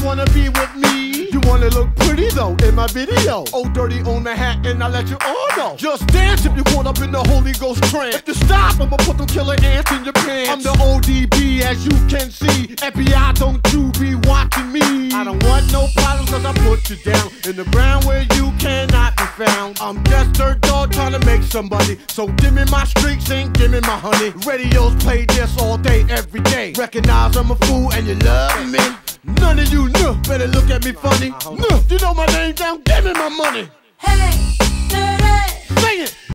wanna be with me? You wanna look pretty though in my video. Oh, dirty on the hat and I let you all know. Just dance if you're caught up in the Holy Ghost trance. If you stop, I'ma put them killer ants in your pants. I'm the ODB as you can see. FBI, don't you be watching me. I don't want no problems cause I put you down in the ground where you cannot be found. I'm just dirt dog trying to make somebody. So give me my streaks and give me my honey. Radios play this all day, every day. Recognize I'm a fool and you love me. None of you better look at me funny. You know my name down, give me my money. Hey, dirty. Sing it.